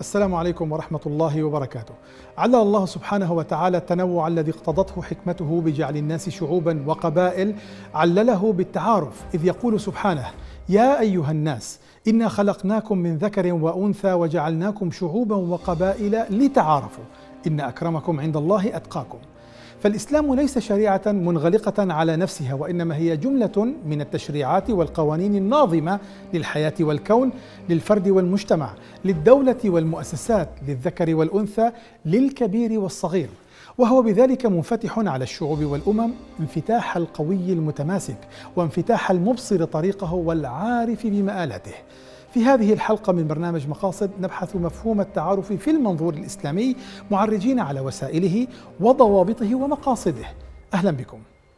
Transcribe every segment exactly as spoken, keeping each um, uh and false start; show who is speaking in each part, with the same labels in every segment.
Speaker 1: السلام عليكم ورحمة الله وبركاته. علّل الله سبحانه وتعالى التنوع الذي اقتضته حكمته بجعل الناس شعوبا وقبائل، علله بالتعارف، إذ يقول سبحانه: يا أيها الناس إنا خلقناكم من ذكر وأنثى وجعلناكم شعوبا وقبائل لتعارفوا إن أكرمكم عند الله أتقاكم. فالإسلام ليس شريعة منغلقة على نفسها، وإنما هي جملة من التشريعات والقوانين الناظمة للحياة والكون، للفرد والمجتمع، للدولة والمؤسسات، للذكر والأنثى، للكبير والصغير، وهو بذلك منفتح على الشعوب والأمم انفتاح القوي المتماسك، وانفتاح المبصر طريقه والعارف بمآلاته. في هذه الحلقة من برنامج مقاصد نبحث مفهوم التعارف في المنظور الإسلامي، معرجين على وسائله وضوابطه ومقاصده. أهلا بكم.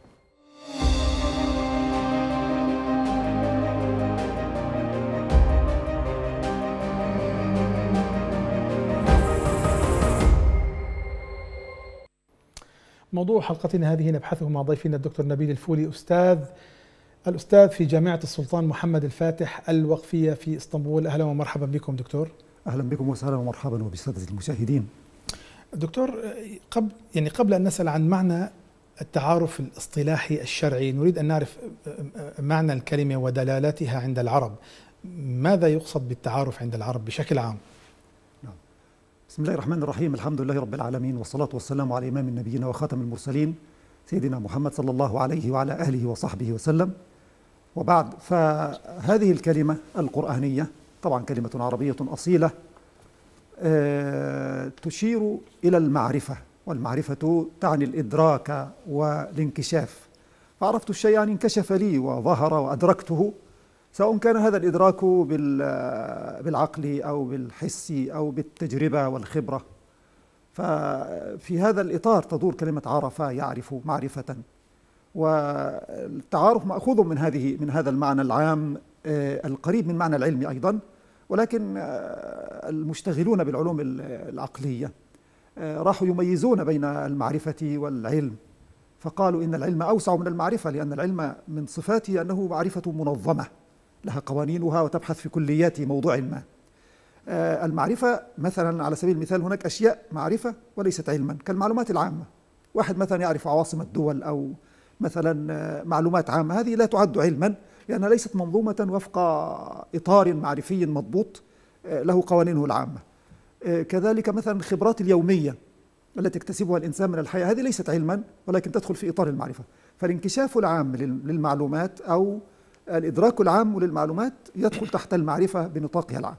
Speaker 1: موضوع حلقتنا هذه نبحثه مع ضيفنا الدكتور نبيل الفولي، أستاذ الأستاذ في جامعة السلطان محمد الفاتح الوقفية في اسطنبول. أهلا ومرحبا بكم دكتور.
Speaker 2: أهلا بكم وسهلا ومرحبا وبالسادة المشاهدين.
Speaker 1: دكتور، قبل يعني قبل أن نسأل عن معنى التعارف الاصطلاحي الشرعي، نريد أن نعرف معنى الكلمة ودلالاتها عند العرب. ماذا يقصد بالتعارف عند العرب بشكل عام؟
Speaker 2: بسم الله الرحمن الرحيم، الحمد لله رب العالمين، والصلاة والسلام على إمام النبيين وخاتم المرسلين سيدنا محمد صلى الله عليه وعلى آله وصحبه وسلم، وبعد. فهذه الكلمة القرآنية طبعا كلمة عربية أصيلة تشير إلى المعرفة، والمعرفة تعني الإدراك والانكشاف. فعرفت الشيء يعني انكشف لي وظهر وأدركته، سواء كان هذا الإدراك بالعقل أو بالحس أو بالتجربة والخبرة. ففي هذا الإطار تدور كلمة عرف يعرف معرفة، والتعارف مأخوذ من هذه من هذا المعنى العام القريب من معنى العلم أيضا، ولكن المشتغلون بالعلوم العقلية راحوا يميزون بين المعرفة والعلم، فقالوا إن العلم أوسع من المعرفة، لأن العلم من صفاته أنه معرفة منظمة لها قوانينها وتبحث في كليات موضوع ما. المعرفة مثلا على سبيل المثال هناك أشياء معرفة وليست علما، كالمعلومات العامة. واحد مثلا يعرف عواصم الدول أو مثلا معلومات عامة، هذه لا تعد علما لأنها ليست منظومة وفق إطار معرفي مضبوط له قوانينه العامة. كذلك مثلا الخبرات اليومية التي يكتسبها الإنسان من الحياة، هذه ليست علما ولكن تدخل في إطار المعرفة. فالانكشاف العام للمعلومات أو الإدراك العام للمعلومات يدخل تحت المعرفة بنطاقها العام.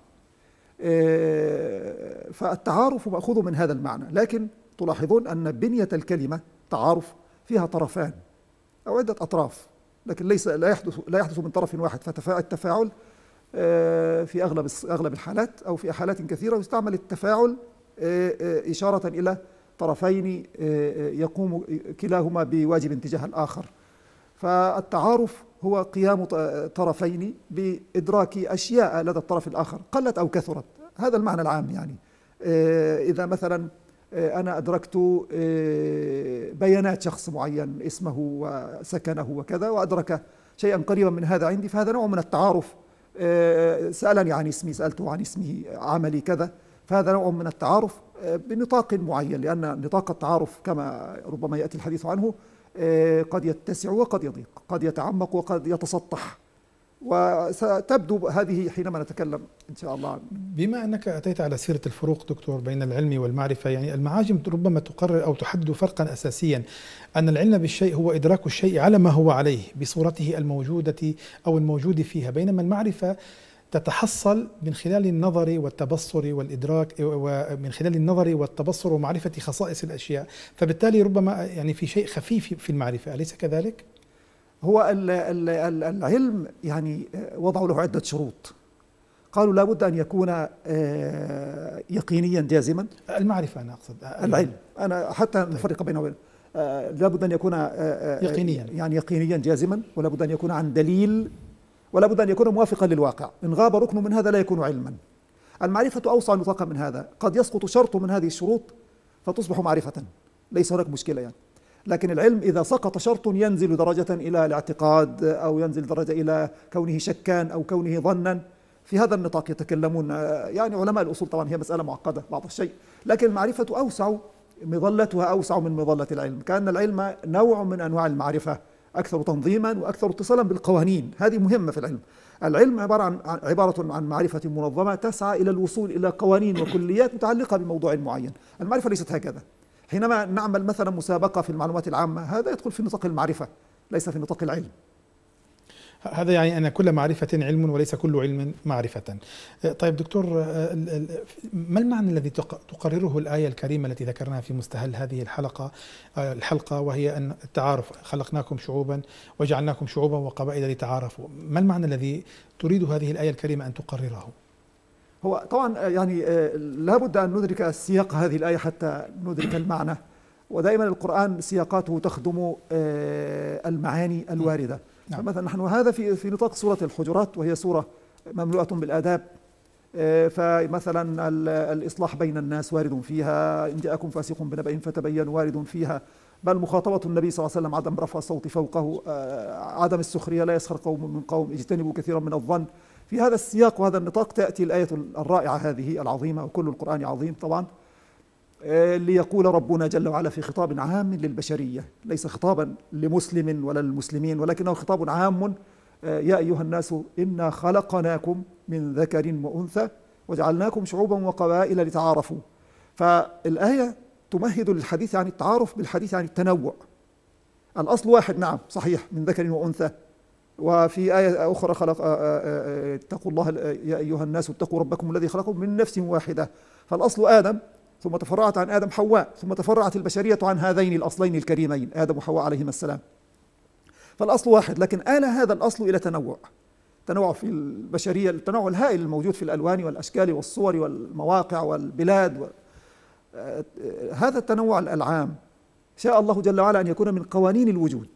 Speaker 2: فالتعارف مأخوذ من هذا المعنى، لكن تلاحظون أن بنية الكلمة تعارف فيها طرفان أو عدة أطراف، لكن ليس لا يحدث لا يحدث من طرف واحد. فالتفاعل في أغلب أغلب الحالات أو في حالات كثيرة يستعمل التفاعل إشارة إلى طرفين يقوم كلاهما بواجب تجاه الآخر. فالتعارف هو قيام طرفين بإدراك أشياء لدى الطرف الآخر قلت أو كثرت، هذا المعنى العام. يعني إذا مثلا أنا أدركت بيانات شخص معين، اسمه وسكنه وكذا، وأدرك شيئا قريبا من هذا عندي، فهذا نوع من التعارف. سألني عن اسمي، سألته عن اسمه، عملي كذا، فهذا نوع من التعارف بنطاق معين، لأن نطاق التعارف كما ربما يأتي الحديث عنه قد يتسع وقد يضيق، قد يتعمق وقد يتسطح، وستبدو هذه حينما نتكلم إن شاء الله.
Speaker 1: بما أنك أتيت على سيرة الفروق دكتور بين العلم والمعرفة، يعني المعاجم ربما تقرر أو تحدد فرقا أساسيا، أن العلم بالشيء هو إدراك الشيء على ما هو عليه بصورته الموجودة أو الموجود فيها، بينما المعرفة تتحصل من خلال النظر والتبصر والإدراك، ومن خلال النظر والتبصر ومعرفة خصائص الأشياء، فبالتالي ربما يعني في شيء خفيف في المعرفة، أليس كذلك؟
Speaker 2: هو العلم يعني وضعوا له عدة شروط، قالوا لابد أن يكون يقينيا جازما.
Speaker 1: المعرفة أنا أقصد
Speaker 2: العلم، أنا حتى نفرق بينه وبين لابد أن يكون
Speaker 1: يقينيا،
Speaker 2: يعني يقينيا جازما، ولابد أن يكون عن دليل، ولابد أن يكون موافقا للواقع. إن غاب ركن من هذا لا يكون علما. المعرفة أوسع نطاقا من هذا، قد يسقط شرط من هذه الشروط فتصبح معرفة، ليس هناك مشكلة يعني. لكن العلم إذا سقط شرط ينزل درجة إلى الاعتقاد، أو ينزل درجة إلى كونه شكا أو كونه ظنا، في هذا النطاق يتكلمون. يعني علماء الأصول طبعا هي مسألة معقدة بعض الشيء، لكن المعرفة أوسع، مظلتها أوسع من مظلة العلم، كأن العلم نوع من أنواع المعرفة، أكثر تنظيما وأكثر اتصالا بالقوانين. هذه مهمة في العلم. العلم عبارة عن عبارة عن معرفة منظمة تسعى إلى الوصول إلى قوانين وكليات متعلقة بموضوع معين. المعرفة ليست هكذا. حينما نعمل مثلا مسابقة في المعلومات العامة، هذا يدخل في نطاق المعرفة ليس في نطاق العلم.
Speaker 1: هذا يعني أن كل معرفة علم وليس كل علم معرفة. طيب دكتور، ما المعنى الذي تقرره الآية الكريمة التي ذكرناها في مستهل هذه الحلقة الحلقة وهي أن التعارف، خلقناكم شعوبا وجعلناكم شعوبا وقبائل لتعارفوا؟ ما المعنى الذي تريد هذه الآية الكريمة أن تقرره؟
Speaker 2: هو طبعا يعني لابد أن ندرك سياق هذه الآية حتى ندرك المعنى، ودائما القرآن سياقاته تخدم المعاني الواردة. نعم. فمثلا نحن هذا في في نطاق سورة الحجرات، وهي سورة مملوءة بالآداب. فمثلا الإصلاح بين الناس وارد فيها، إن جاءكم فاسق بنبأ فتبينوا وارد فيها، بل مخاطبة النبي صلى الله عليه وسلم عدم رفع الصوت فوقه، عدم السخرية، لا يسخر قوم من قوم، اجتنبوا كثيرا من الظن. في هذا السياق وهذا النطاق تأتي الآية الرائعة هذه العظيمة، وكل القرآن عظيم طبعا، ليقول ربنا جل وعلا في خطاب عام للبشرية، ليس خطابا لمسلم ولا للمسلمين، ولكنه خطاب عام. يا أيها الناس إنا خلقناكم من ذكر وأنثى وجعلناكم شعوبا وقبائل لتعارفوا. فالآية تمهد للحديث عن التعارف بالحديث عن التنوع. الأصل واحد، نعم صحيح، من ذكر وأنثى. وفي آية أخرى خلق اتقوا الله يا أيها الناس اتقوا ربكم الذي خلقكم من نفس واحدة. فالأصل آدم، ثم تفرعت عن آدم حواء، ثم تفرعت البشرية عن هذين الأصلين الكريمين آدم وحواء عليهما السلام. فالأصل واحد، لكن آل هذا الأصل إلى تنوع، تنوع في البشرية، التنوع الهائل الموجود في الألوان والأشكال والصور والمواقع والبلاد و... هذا التنوع العام شاء الله جل وعلا أن يكون من قوانين الوجود،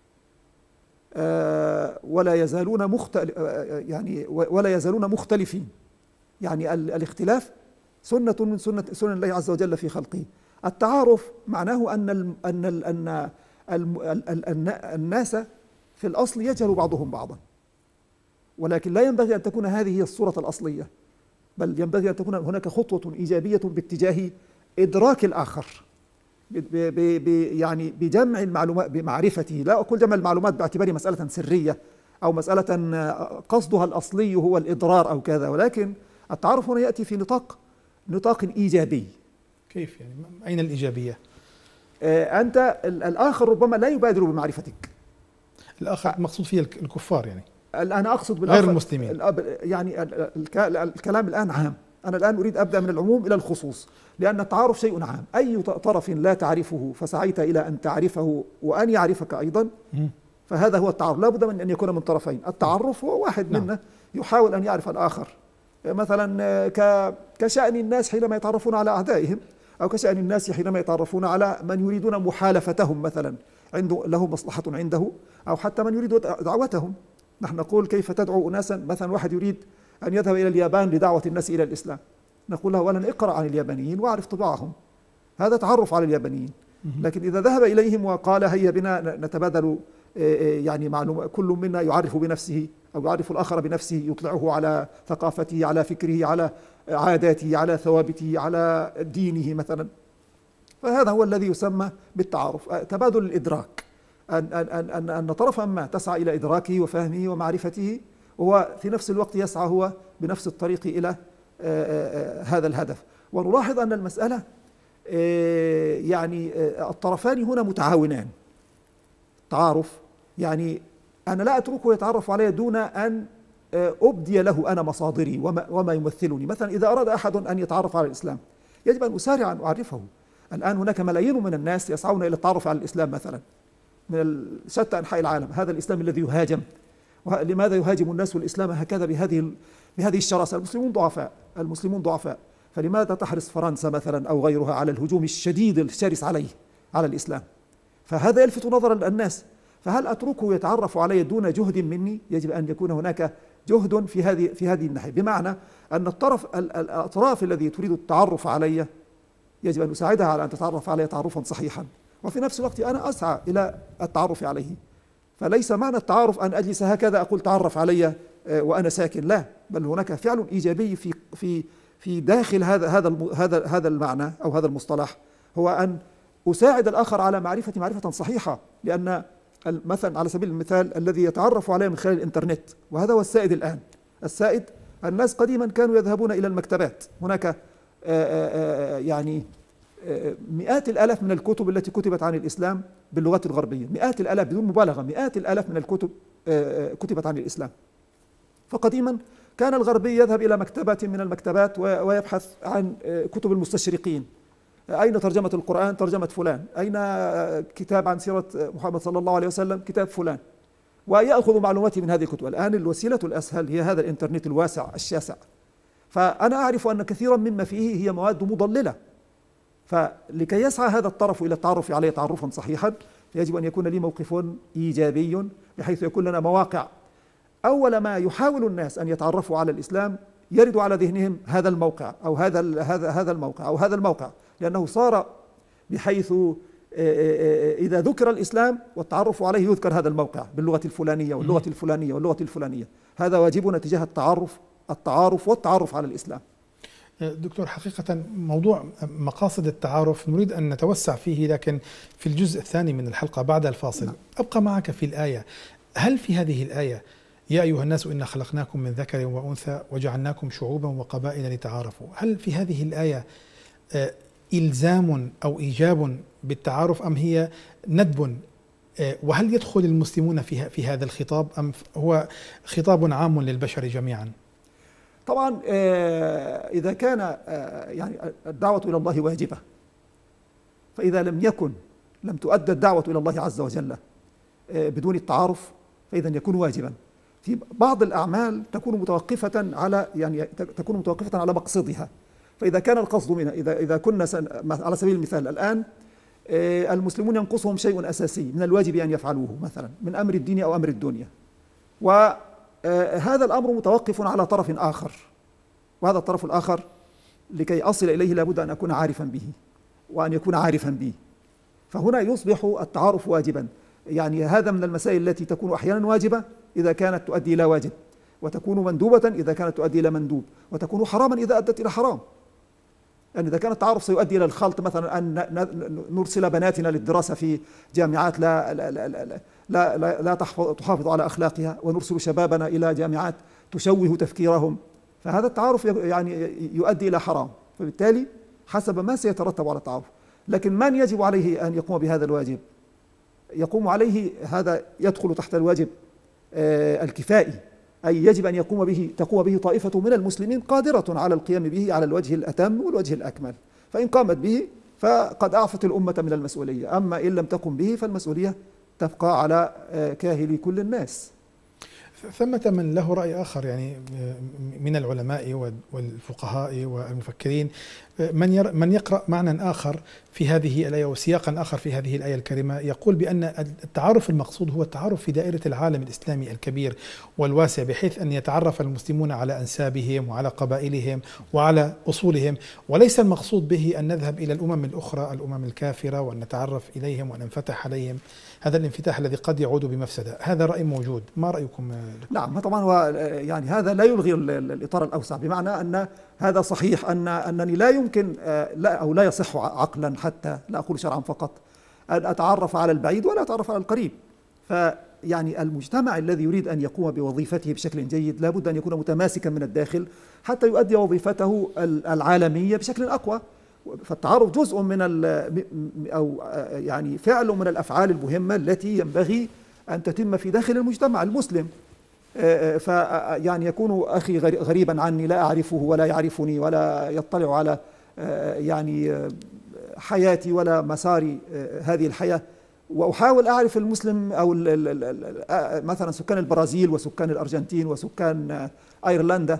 Speaker 2: ولا يزالون مختل... يعني ولا يزالون مختلفين. يعني الاختلاف سنة من سنة سنن الله عز وجل في خلقه. التعارف معناه أن ال أن ال أن ال الناس في الأصل يجهل بعضهم بعضا، ولكن لا ينبغي أن تكون هذه هي الصورة الأصلية، بل ينبغي أن تكون هناك خطوة إيجابية باتجاه إدراك الآخر، ب ب يعني بجمع المعلومات، بمعرفته. لا أقول جمع المعلومات باعتبار مسألة سرية أو مسألة قصدها الأصلي هو الإضرار أو كذا، ولكن التعارف هنا يأتي في نطاق نطاق إيجابي.
Speaker 1: كيف يعني؟ أين الإيجابية؟
Speaker 2: آه أنت الآخر ربما لا يبادر بمعرفتك.
Speaker 1: الآخر مقصود فيه الكفار يعني؟
Speaker 2: أنا أقصد بالآخر
Speaker 1: غير المسلمين.
Speaker 2: يعني الكلام الآن عام، أنا الآن أريد أبدأ من العموم إلى الخصوص، لأن التعارف شيء عام. أي طرف لا تعرفه فسعيت إلى أن تعرفه وأن يعرفك أيضا، فهذا هو التعارف. لا بد من أن يكون من طرفين. التعرف هو واحد نعم. منا يحاول أن يعرف الآخر، مثلا كشأن الناس حينما يتعرفون على أعدائهم، أو كشأن الناس حينما يتعرفون على من يريدون محالفتهم، مثلا عنده له مصلحة عنده، أو حتى من يريد دعوتهم. نحن نقول كيف تدعو أناسا، مثلا واحد يريد أن يذهب إلى اليابان لدعوة الناس إلى الإسلام، نقول له أولا اقرأ عن اليابانيين واعرف طباعهم، هذا تعرف على اليابانيين. لكن إذا ذهب إليهم وقال هيا بنا نتبادل يعني معلومة، كل منا يعرف بنفسه أو يعرف الآخر بنفسه، يطلعه على ثقافته، على فكره، على عاداته، على ثوابته، على دينه مثلا، فهذا هو الذي يسمى بالتعارف، تبادل الإدراك، أن, أن, أن, أن طرفا ما تسعى إلى إدراكه وفهمه ومعرفته، وهو في نفس الوقت يسعى هو بنفس الطريق إلى هذا الهدف. ونلاحظ أن المسألة يعني الطرفان هنا متعاونان. تعارف يعني أنا لا أتركه يتعرف علي دون أن أبدي له أنا مصادري وما, وما يمثلني. مثلا إذا أراد أحد أن يتعرف على الإسلام يجب أن أسارع أن أعرفه. الآن هناك ملايين من الناس يسعون إلى التعرف على الإسلام مثلا من شتى أنحاء العالم، هذا الإسلام الذي يهاجم. لماذا يهاجم الناس الإسلام هكذا بهذه بهذه الشراسة؟ المسلمون ضعفاء، المسلمون ضعفاء، فلماذا تحرص فرنسا مثلا أو غيرها على الهجوم الشديد الشرس عليه على الإسلام؟ فهذا يلفت نظر الناس. فهل أتركه يتعرف علي دون جهد مني؟ يجب أن يكون هناك جهد في هذه في هذه الناحية، بمعنى أن الطرف الأطراف الذي تريد التعرف علي يجب أن أساعدها على أن تتعرف علي تعرفا صحيحا، وفي نفس الوقت أنا أسعى إلى التعرف عليه. فليس معنى التعارف أن أجلس هكذا أقول تعرف علي وأنا ساكن، لا، بل هناك فعل إيجابي في في في داخل هذا هذا هذا هذا المعنى أو هذا المصطلح، هو أن أساعد الآخر على معرفة معرفة صحيحة. لأن مثلا على سبيل المثال الذي يتعرف عليه من خلال الإنترنت، وهذا هو السائد الآن. السائد، الناس قديما كانوا يذهبون إلى المكتبات، هناك يعني مئات الآلاف من الكتب التي كتبت عن الإسلام باللغات الغربية، مئات الآلاف بدون مبالغة، مئات الآلاف من الكتب كتبت عن الإسلام. فقديما كان الغربي يذهب إلى مكتبة من المكتبات ويبحث عن كتب المستشرقين، أين ترجمة القرآن؟ ترجمة فلان. أين كتاب عن سيرة محمد صلى الله عليه وسلم؟ كتاب فلان. ويأخذ معلوماته من هذه الكتب. الآن الوسيلة الأسهل هي هذا الإنترنت الواسع الشاسع. فأنا أعرف أن كثيرا مما فيه هي مواد مضللة، فلكي يسعى هذا الطرف إلى التعرف عليه تعرفا صحيحا يجب أن يكون لي موقف إيجابي، بحيث يكون لنا مواقع. أول ما يحاول الناس أن يتعرفوا على الإسلام يرد على ذهنهم هذا الموقع أو هذا هذا هذا الموقع أو هذا الموقع، لأنه صار بحيث إذا ذكر الإسلام والتعرف عليه يذكر هذا الموقع باللغة الفلانية واللغة الفلانية واللغة الفلانية. هذا واجبنا تجاه التعرف التعارف والتعرف على الإسلام.
Speaker 1: دكتور، حقيقة موضوع مقاصد التعارف نريد أن نتوسع فيه، لكن في الجزء الثاني من الحلقة بعد الفاصل. نعم. أبقى معك في الآية. هل في هذه الآية يا أيها الناس إنا خلقناكم من ذكر وأنثى وجعلناكم شعوبا وقبائل لتعارفوا، هل في هذه الآية إلزام أو إيجاب بالتعارف أم هي ندب؟ وهل يدخل المسلمون في في هذا الخطاب أم هو خطاب عام للبشر جميعا؟
Speaker 2: طبعا إذا كان يعني الدعوة إلى الله واجبة، فإذا لم يكن لم تؤدى الدعوة إلى الله عز وجل بدون التعارف فإذا يكون واجبا. في بعض الأعمال تكون متوقفة على يعني تكون متوقفة على مقصدها. فإذا كان القصد منها، إذا إذا كنا على سبيل المثال الآن المسلمون ينقصهم شيء أساسي من الواجب أن يفعلوه، مثلا من أمر الدين أو أمر الدنيا، وهذا الأمر متوقف على طرف آخر، وهذا الطرف الآخر لكي أصل إليه لابد أن أكون عارفا به وأن يكون عارفا بي، فهنا يصبح التعارف واجبا. يعني هذا من المسائل التي تكون أحيانا واجبة إذا كانت تؤدي إلى واجب، وتكون مندوبة إذا كانت تؤدي إلى مندوب، وتكون حراما إذا أدت إلى حرام. يعني إذا كان التعارف سيؤدي إلى الخلط، مثلا أن نرسل بناتنا للدراسة في جامعات لا لا لا لا, لا, لا, لا تحافظ على أخلاقها، ونرسل شبابنا إلى جامعات تشوه تفكيرهم، فهذا التعارف يعني يؤدي إلى حرام. فبالتالي حسب ما سيترتب على التعارف. لكن من يجب عليه أن يقوم بهذا الواجب؟ يقوم عليه، هذا يدخل تحت الواجب الكفائي، أي يجب أن يقوم به تقوم به طائفة من المسلمين قادرة على القيام به على الوجه الأتم والوجه الأكمل، فإن قامت به فقد أعفت الأمة من المسؤولية. أما إن لم تقم به فالمسؤولية تبقى على كاهل كل الناس.
Speaker 1: ثمة من له رأي آخر يعني من العلماء والفقهاء والمفكرين، من من يقرأ معنى آخر في هذه الآية وسياقا آخر في هذه الآية الكريمة، يقول بأن التعارف المقصود هو التعارف في دائرة العالم الإسلامي الكبير والواسع، بحيث أن يتعرف المسلمون على أنسابهم وعلى قبائلهم وعلى أصولهم، وليس المقصود به أن نذهب إلى الأمم الأخرى الأمم الكافرة وأن نتعرف إليهم وأن ننفتح عليهم، هذا الانفتاح الذي قد يعود بمفسدة. هذا رأي موجود، ما رأيكم؟
Speaker 2: نعم طبعا، هو يعني هذا لا يلغي الإطار الأوسع، بمعنى أن هذا صحيح أن أنني لا يمكن لا أو لا يصح عقلا، حتى لا أقول شرعا فقط، أن أتعرف على البعيد ولا أتعرف على القريب. فيعني المجتمع الذي يريد أن يقوم بوظيفته بشكل جيد لابد أن يكون متماسكا من الداخل حتى يؤدي وظيفته العالمية بشكل أقوى. فالتعارف جزء من أو يعني فعل من الأفعال المهمة التي ينبغي أن تتم في داخل المجتمع المسلم. فيعني يكون أخي غريبا عني لا أعرفه ولا يعرفني ولا يطلع على يعني حياتي ولا مسار هذه الحياة، وأحاول أعرف المسلم أو مثلا سكان البرازيل وسكان الأرجنتين وسكان أيرلندا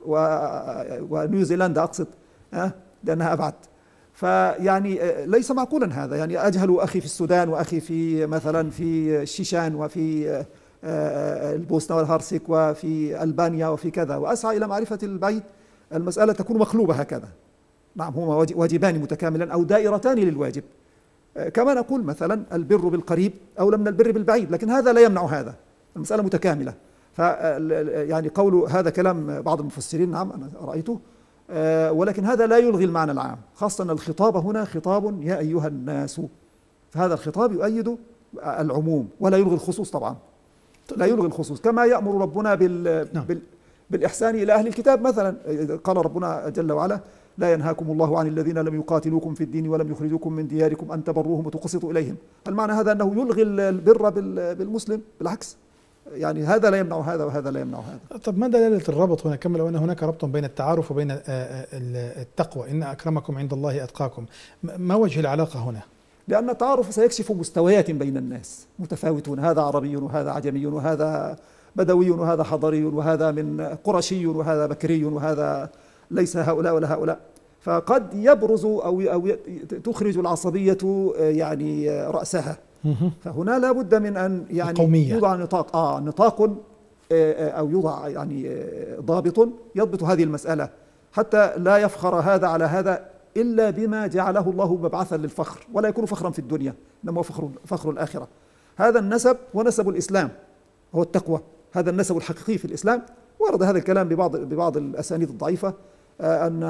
Speaker 2: ونيوزيلندا أقصد، لأنها أبعد. فيعني ليس معقولا هذا، يعني أجهل أخي في السودان وأخي في مثلا في الشيشان وفي البوسنة والهرسك وفي ألبانيا وفي كذا، وأسعى إلى معرفة البعيد. المسألة تكون مقلوبة هكذا. نعم، هما واجبان متكاملا أو دائرتان للواجب. كما نقول مثلا البر بالقريب أولى من البر بالبعيد، لكن هذا لا يمنع هذا، المسألة متكاملة. ف يعني قول هذا كلام بعض المفسرين، نعم أنا رأيته، ولكن هذا لا يلغي المعنى العام، خاصة أن الخطاب هنا خطاب يا أيها الناس، فهذا الخطاب يؤيد العموم ولا يلغي الخصوص طبعا، لا يلغي الخصوص، كما يأمر ربنا بال نعم. بال بالإحسان إلى أهل الكتاب مثلا. قال ربنا جل وعلا لا ينهاكم الله عن الذين لم يقاتلوكم في الدين ولم يخرجوكم من دياركم أن تبروهم وتقسطوا إليهم. المعنى هذا أنه يلغي البر بالمسلم؟ بالعكس، يعني هذا لا يمنع هذا وهذا لا يمنع هذا.
Speaker 1: طب ما دلالة الربط هنا؟ كما لو أن هناك ربط بين التعارف وبين التقوى، إن أكرمكم عند الله أتقاكم، ما وجه العلاقة هنا؟
Speaker 2: لأن التعارف سيكشف مستويات بين الناس متفاوتون، هذا عربي وهذا عجمي وهذا بدوي وهذا حضري وهذا من قرشي وهذا بكري وهذا ليس هؤلاء ولا هؤلاء، فقد يبرز أو أو تخرج العصبية يعني رأسها. فهنا لا بد من أن يعني القومية. يوضع نطاق آه نطاق أو يوضع يعني ضابط يضبط هذه المسألة، حتى لا يفخر هذا على هذا إلا بما جعله الله مبعثا للفخر، ولا يكون فخرا في الدنيا، إنما هو فخر فخر الآخرة. هذا النسب ونسب الإسلام هو التقوى، هذا النسب الحقيقي في الإسلام. ورد هذا الكلام ببعض ببعض الأسانيد الضعيفة، أن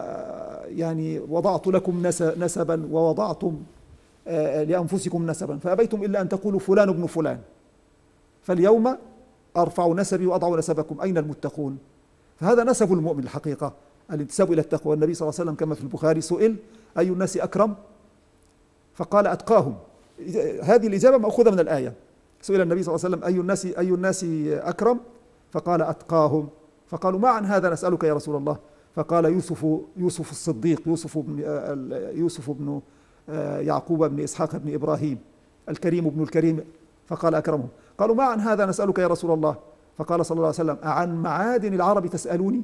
Speaker 2: يعني وضعت لكم نسبا ووضعتم لأنفسكم نسبا فأبيتم إلا أن تقولوا فلان ابن فلان، فاليوم أرفع نسبي وأضع نسبكم، أين المتقون؟ فهذا نسب المؤمن الحقيقة، الانتساب إلى التقوى. النبي صلى الله عليه وسلم كما في البخاري سئل أي الناس أكرم؟ فقال أتقاهم. هذه الإجابة مأخوذة من الآية. سئل النبي صلى الله عليه وسلم أي الناس أي الناس أكرم؟ فقال أتقاهم. فقالوا ما عن هذا نسألك يا رسول الله؟ فقال يوسف يوسف الصديق، يوسف بن يوسف بن يعقوب بن إسحاق بن إبراهيم، الكريم ابن الكريم. فقال أكرمهم. قالوا ما عن هذا نسألك يا رسول الله؟ فقال صلى الله عليه وسلم أعن معادن العرب تسألوني؟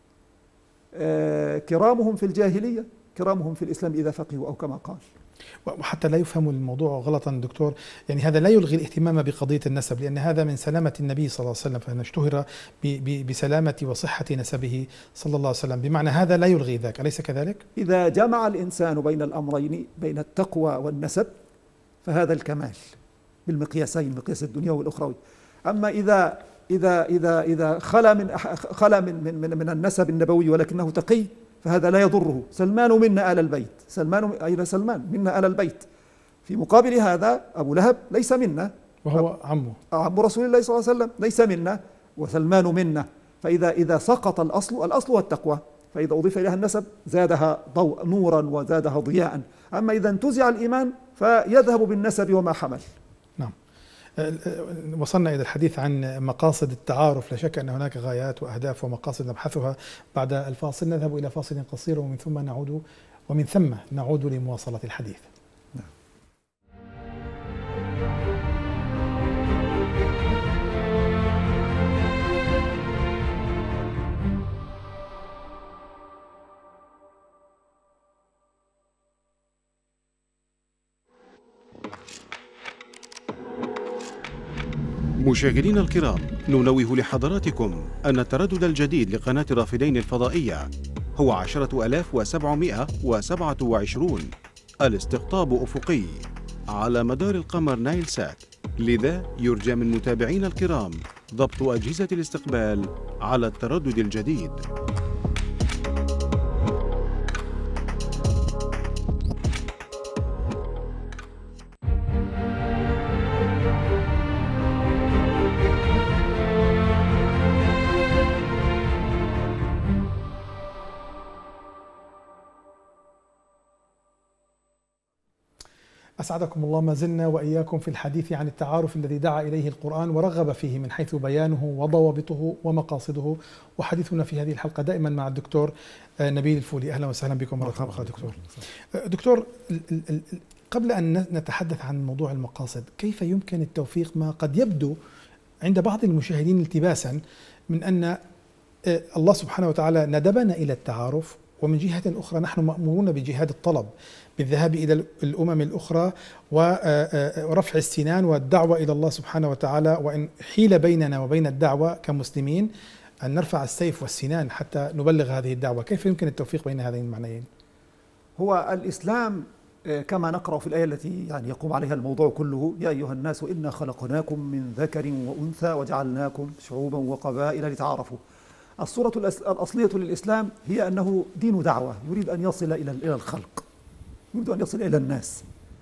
Speaker 2: كرامهم في الجاهلية كرامهم في الإسلام إذا فقهوا، أو كما قال.
Speaker 1: وحتى لا يفهم الموضوع غلطا دكتور، يعني هذا لا يلغي الاهتمام بقضية النسب، لأن هذا من سلامة النبي صلى الله عليه وسلم، فإنه اشتهر بسلامة وصحة نسبه صلى الله عليه وسلم، بمعنى هذا لا يلغي ذاك، أليس كذلك؟
Speaker 2: إذا جمع الإنسان بين الأمرين، بين التقوى والنسب، فهذا الكمال بالمقياسين، المقياس الدنيوي والأخروي. أما إذا إذا إذا إذا خلا من خلا من من من النسب النبوي ولكنه تقي، فهذا لا يضره. سلمان منا آل البيت، سلمان أين سلمان؟ منا آل البيت. في مقابل هذا أبو لهب ليس منا،
Speaker 1: وهو عمه
Speaker 2: عم رسول الله صلى الله عليه وسلم، ليس منا، وسلمان منا. فإذا إذا سقط الأصل، الأصل هو التقوى، فإذا أضيف إليها النسب زادها ضوء نورا وزادها ضياء. أما إذا انتزع الإيمان فيذهب بالنسب وما حمل.
Speaker 1: نعم. وصلنا إلى الحديث عن مقاصد التعارف، لا شك أن هناك غايات وأهداف ومقاصد نبحثها بعد الفاصل. نذهب إلى فاصل قصير ومن ثم نعود ومن ثم نعود لمواصلة الحديث.
Speaker 3: مشاهدينا الكرام، ننوه لحضراتكم أن التردد الجديد لقناة الرافدين الفضائية هو عشرة آلاف وسبعمائة وسبعة وعشرون، الاستقطاب أفقي على مدار القمر نايل سات، لذا يرجى من متابعينا الكرام ضبط أجهزة الاستقبال على التردد الجديد.
Speaker 1: أسعدكم الله، ما زلنا وإياكم في الحديث عن التعارف الذي دعا إليه القرآن ورغب فيه من حيث بيانه وضوابطه ومقاصده. وحديثنا في هذه الحلقة دائما مع الدكتور نبيل الفولي. أهلا وسهلا بكم مرة أخرى دكتور. دكتور، قبل أن نتحدث عن موضوع المقاصد، كيف يمكن التوفيق ما قد يبدو عند بعض المشاهدين التباسا من أن الله سبحانه وتعالى ندبنا إلى التعارف، ومن جهة أخرى نحن مأمورون بجهاد الطلب، بالذهاب إلى الأمم الأخرى ورفع السنان والدعوة إلى الله سبحانه وتعالى، وإن حيل بيننا وبين الدعوة كمسلمين أن نرفع السيف والسنان حتى نبلغ هذه الدعوة. كيف يمكن التوفيق بين هذين المعنيين؟
Speaker 2: هو الإسلام كما نقرأ في الآية التي يعني يقوم عليها الموضوع كله: يا أيها الناس إنا خلقناكم من ذكر وأنثى وجعلناكم شعوبا وقبائل لتعارفوا. الصورة الأصلية للإسلام هي أنه دين دعوة، يريد أن يصل إلى إلى الخلق، يريد أن يصل إلى الناس،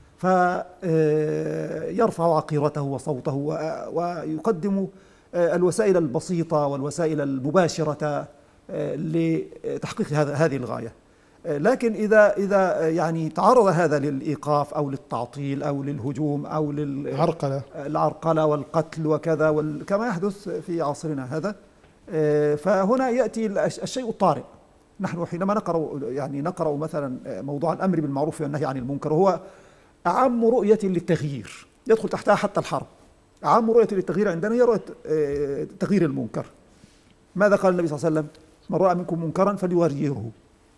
Speaker 2: فيرفع عقيرته وصوته ويقدم الوسائل البسيطة والوسائل المباشرة لتحقيق هذه الغاية. لكن إذا إذا يعني تعرض هذا للإيقاف أو للتعطيل أو للهجوم أو
Speaker 1: للعرقلة
Speaker 2: العرقلة والقتل وكذا كما يحدث في عصرنا هذا، فهنا يأتي الشيء الطارئ. نحن حينما نقرأ يعني نقرأ مثلا موضوع الأمر بالمعروف والنهي عن المنكر، هو أعم رؤية للتغيير، يدخل تحتها حتى الحرب. أعم رؤية للتغيير عندنا هي رؤية تغيير المنكر. ماذا قال النبي صلى الله عليه وسلم؟ من رأى منكم منكرا فليغيره.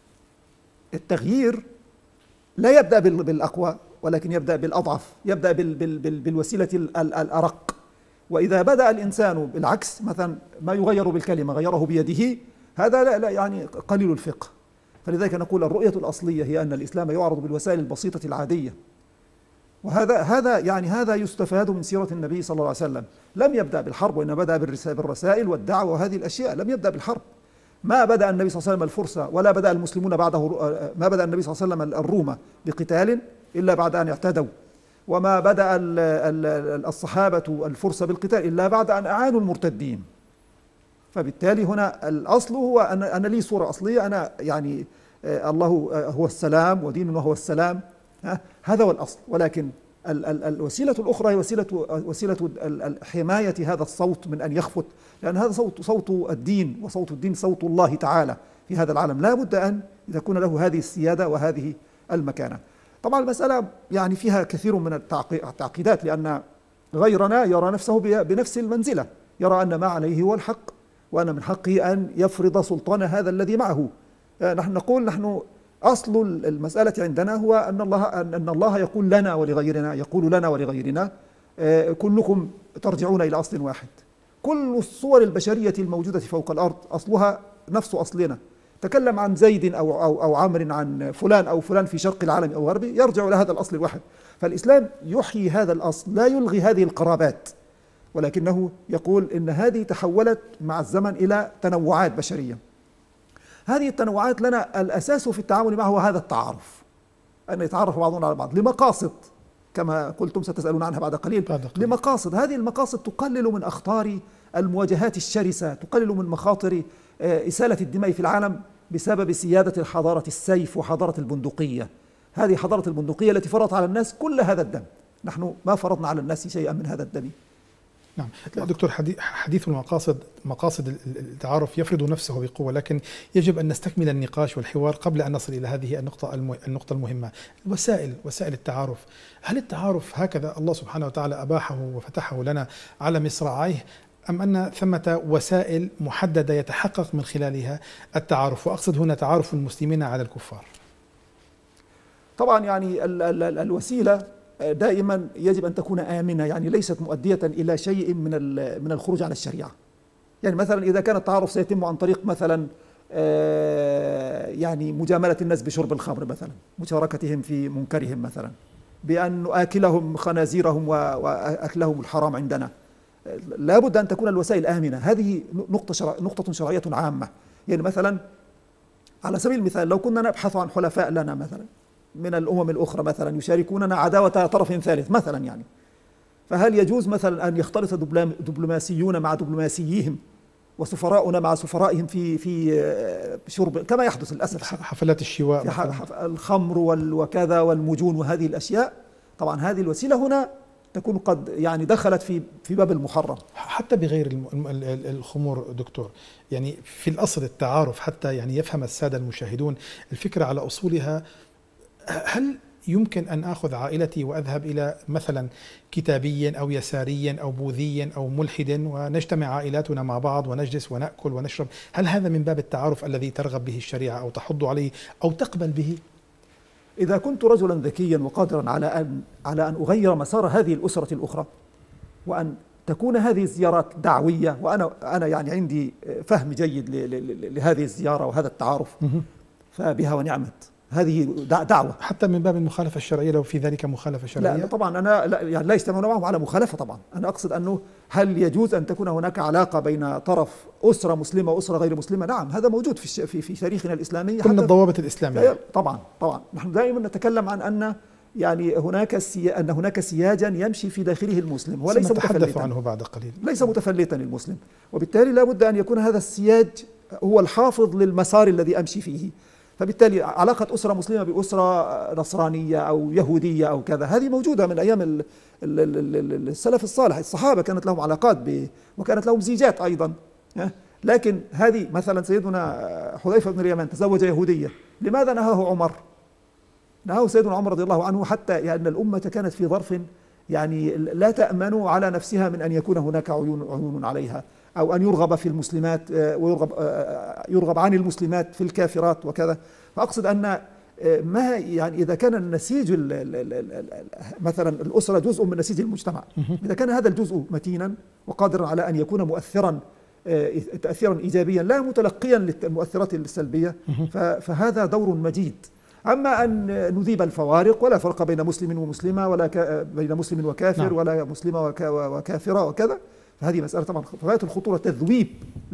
Speaker 2: التغيير لا يبدأ بالأقوى ولكن يبدأ بالأضعف، يبدأ بالوسيلة الأرق. وإذا بدأ الإنسان بالعكس، مثلا ما يغير بالكلمة غيره بيده، هذا لا, لا يعني قليل الفقه. فلذلك نقول الرؤية الأصلية هي أن الإسلام يعرض بالوسائل البسيطة العادية، وهذا هذا يعني هذا يستفاد من سيرة النبي صلى الله عليه وسلم. لم يبدأ بالحرب، وإنما بدأ بالرسائل والدعوة وهذه الأشياء، لم يبدأ بالحرب. ما بدأ النبي صلى الله عليه وسلم الفرس ولا بدأ المسلمون بعده، ما بدأ النبي صلى الله عليه وسلم الروم بقتال إلا بعد أن اعتدوا، وما بدأ الصحابة الفرس بالقتال إلا بعد أن أعانوا المرتدين. فبالتالي هنا الأصل هو أن أنا لي صورة أصلية، أنا يعني الله هو السلام وديننا هو السلام، هذا هو الأصل. ولكن ال ال الوسيلة الأخرى هي وسيلة وسيلة حماية هذا الصوت من أن يخفت، لأن هذا صوت صوت الدين، وصوت الدين صوت الله تعالى في هذا العالم، لا بد أن يكون له هذه السيادة وهذه المكانة. طبعا المسألة يعني فيها كثير من التعقيدات، لأن غيرنا يرى نفسه بنفس المنزلة، يرى أن ما عليه هو الحق، وأن من حقه أن يفرض سلطان هذا الذي معه. نحن نقول نحن أصل المسألة عندنا هو أن الله أن الله يقول لنا ولغيرنا، يقول لنا ولغيرنا كلكم ترجعون إلى أصل واحد. كل الصور البشرية الموجودة فوق الأرض أصلها نفس أصلنا. تكلم عن زيد أو أو أو عمرو، عن فلان أو فلان في شرق العالم أو غربه، يرجع إلى هذا الأصل الواحد. فالإسلام يحيي هذا الأصل، لا يلغي هذه القرابات، ولكنه يقول إن هذه تحولت مع الزمن إلى تنوعات بشرية. هذه التنوعات لنا الأساس في التعامل معها هو هذا التعارف، أن يتعرف بعضنا على بعض لمقاصد، كما قلتم ستسألون عنها بعد قليل. بعد قليل. لمقاصد، هذه المقاصد تقلل من أخطار المواجهات الشرسة، تقلل من مخاطر إسالة الدماء في العالم بسبب سيادة حضارة السيف وحضارة البندقية. هذه حضارة البندقية التي فرضت على الناس كل هذا الدم، نحن ما فرضنا على الناس شيئا من هذا الدم.
Speaker 1: نعم دكتور، حديث المقاصد، مقاصد التعارف يفرض نفسه بقوة، لكن يجب أن نستكمل النقاش والحوار قبل أن نصل إلى هذه النقطة النقطة المهمة. وسائل وسائل التعارف، هل التعارف هكذا الله سبحانه وتعالى أباحه وفتحه لنا على مصراعيه، أم أن ثمة وسائل محددة يتحقق من خلالها التعارف؟ وأقصد هنا تعارف المسلمين على الكفار.
Speaker 2: طبعا يعني ال ال الوسيلة دائما يجب أن تكون آمنة، يعني ليست مؤدية إلى شيء من من الخروج عن الشريعة. يعني مثلا إذا كان التعارف سيتم عن طريق مثلا يعني مجاملة الناس بشرب الخمر مثلا، مشاركتهم في منكرهم مثلا، بأن نآكلهم خنازيرهم وأكلهم الحرام عندنا، لا بد أن تكون الوسائل آمنة. هذه نقطة شرع نقطة شرعية عامة. يعني مثلا على سبيل المثال، لو كنا نبحث عن حلفاء لنا مثلا من الأمم الأخرى مثلا يشاركوننا عداوة طرف ثالث مثلا، يعني فهل يجوز مثلا أن يختلط دبلوماسيون مع دبلوماسيهم وسفراؤنا مع سفرائهم في في شرب، كما يحدث للأسف
Speaker 1: حفلات الشواء،
Speaker 2: الخمر وكذا والمجون وهذه الأشياء؟ طبعا هذه الوسيلة هنا تكون قد يعني دخلت في في باب المحرم.
Speaker 1: حتى بغير الخمور دكتور، يعني في الأصل التعارف، حتى يعني يفهم السادة المشاهدون الفكرة على أصولها. هل يمكن أن أخذ عائلتي وأذهب إلى مثلا كتابيا أو يساريا أو بوذيا أو ملحد ونجتمع عائلاتنا مع بعض ونجلس ونأكل ونشرب؟ هل هذا من باب التعارف الذي ترغب به الشريعة أو تحض عليه أو تقبل به؟
Speaker 2: إذا كنت رجلا ذكيا وقادرا على أن على أن أغير مسار هذه الأسرة الأخرى، وأن تكون هذه الزيارات دعوية، وأنا أنا يعني عندي فهم جيد لهذه الزيارة وهذا التعارف، فبها ونعمت. هذه دعوة
Speaker 1: حتى من باب المخالفة الشرعية لو في ذلك مخالفة شرعية؟
Speaker 2: لا طبعا أنا لا يعني لا يجتمعون معهم على مخالفة طبعا. أنا أقصد أنه هل يجوز أن تكون هناك علاقة بين طرف أسرة مسلمة وأسرة غير مسلمة؟ نعم، هذا موجود في في, في تاريخنا الإسلامي
Speaker 1: ضمن الضوابط الإسلامية.
Speaker 2: طبعا طبعا نحن دائما نتكلم عن أن يعني هناك سي... أن هناك سياجا يمشي في داخله المسلم وليس متفلتا.
Speaker 1: سنتحدث عنه بعد قليل.
Speaker 2: ليس متفلتا المسلم، وبالتالي لا بد أن يكون هذا السياج هو الحافظ للمسار الذي أمشي فيه. فبالتالي علاقة أسرة مسلمة بأسرة نصرانية أو يهودية أو كذا هذه موجودة من أيام السلف الصالح. الصحابة كانت لهم علاقات ب... وكانت لهم زيجات أيضا. لكن هذه مثلا سيدنا حذيفة بن اليمان تزوج يهودية، لماذا نهاه عمر؟ نهاه سيدنا عمر رضي الله عنه حتى لأن الأمة كانت في ظرف يعني لا تأمن على نفسها من أن يكون هناك عيون عيون عليها، أو أن يرغب في المسلمات ويرغب يرغب عن المسلمات في الكافرات وكذا. فأقصد أن ما يعني إذا كان النسيج مثلا الأسرة جزء من نسيج المجتمع، إذا كان هذا الجزء متينا وقادرا على أن يكون مؤثرا تأثيرا إيجابيا لا متلقيا للمؤثرات السلبية، فهذا دور مجيد. أما أن نذيب الفوارق، ولا فرق بين مسلم ومسلمة، ولا بين مسلم وكافر، نعم. ولا مسلمة وكافرة وكذا، فهذه مسألة طبعا غاية الخطورة، تذويب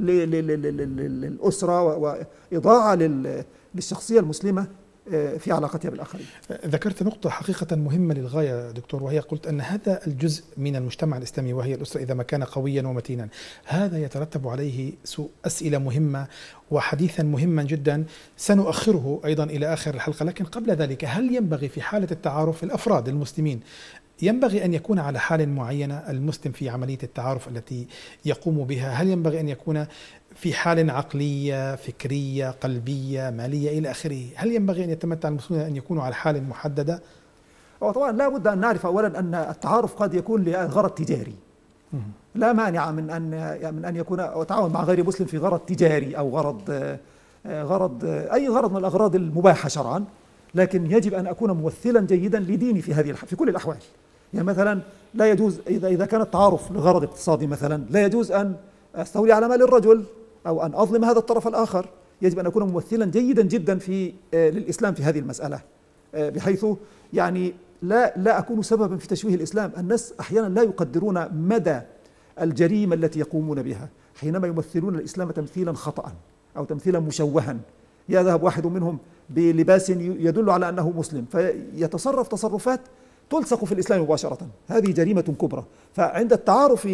Speaker 2: للأسرة وإضاعة للشخصية المسلمة في علاقتها بالآخرين.
Speaker 1: ذكرت نقطة حقيقة مهمة للغاية دكتور، وهي قلت أن هذا الجزء من المجتمع الإسلامي وهي الأسرة إذا ما كان قويا ومتينا، هذا يترتب عليه أسئلة مهمة وحديثا مهما جدا سنؤخره أيضا إلى آخر الحلقة. لكن قبل ذلك، هل ينبغي في حالة التعارف الأفراد المسلمين ينبغي أن يكون على حال معينة المسلم في عملية التعارف التي يقوم بها؟ هل ينبغي أن يكون في حال عقلية فكرية قلبية مالية إلى آخره؟ هل ينبغي أن يتمتع المسلمون أن يكونوا على حال محددة؟
Speaker 2: طبعا لا بد أن نعرف أولا أن التعارف قد يكون لغرض تجاري، لا مانع من أن من أن يكون أتعاون مع غير مسلم في غرض تجاري أو غرض غرض أي غرض من الأغراض المباحة شرعا، لكن يجب أن أكون ممثلا جيدا لديني في هذه في كل الأحوال. يعني مثلا لا يجوز إذا إذا كان التعارف لغرض اقتصادي مثلا، لا يجوز أن أستولي على مال الرجل أو أن أظلم هذا الطرف الآخر. يجب أن أكون ممثلا جيدا جدا في للإسلام في هذه المسألة، بحيث يعني لا لا أكون سببا في تشويه الإسلام. الناس أحيانا لا يقدرون مدى الجريمة التي يقومون بها حينما يمثلون الإسلام تمثيلا خطأ أو تمثيلا مشوها. يذهب واحد منهم بلباس يدل على أنه مسلم فيتصرف تصرفات تلصق في الإسلام مباشرة، هذه جريمة كبرى. فعند التعارف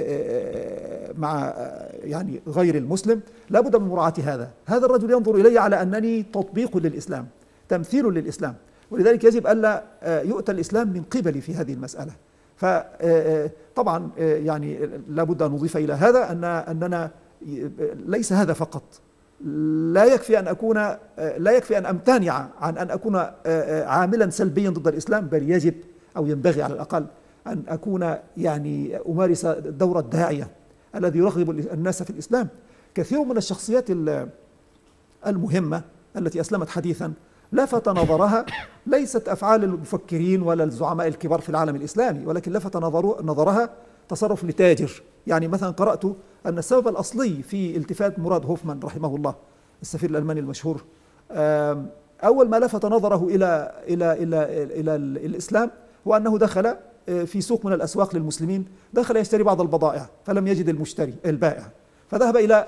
Speaker 2: مع يعني غير المسلم لا بد من مراعاة هذا. هذا الرجل ينظر إلي على أنني تطبيق للإسلام، تمثيل للإسلام، ولذلك يجب ألا يؤتى الإسلام من قبلي في هذه المسألة. فطبعا يعني لا بد أن نضيف إلى هذا أن أننا ليس هذا فقط، لا يكفي أن أكون لا يكفي أن أمتنع عن أن أكون عاملا سلبيا ضد الإسلام، بل يجب أو ينبغي على الأقل أن أكون يعني أمارس دور الداعية الذي يرغب الناس في الإسلام. كثير من الشخصيات المهمة التي أسلمت حديثا لفت نظرها ليست أفعال المفكرين ولا الزعماء الكبار في العالم الإسلامي، ولكن لفت نظرها تصرف لتاجر. يعني مثلا قرأت أن السبب الأصلي في التفات مراد هوفمان رحمه الله السفير الألماني المشهور، أول ما لفت نظره إلى إلى إلى إلى الإسلام هو أنه دخل في سوق من الأسواق للمسلمين، دخل يشتري بعض البضائع فلم يجد المشتري البائع، فذهب إلى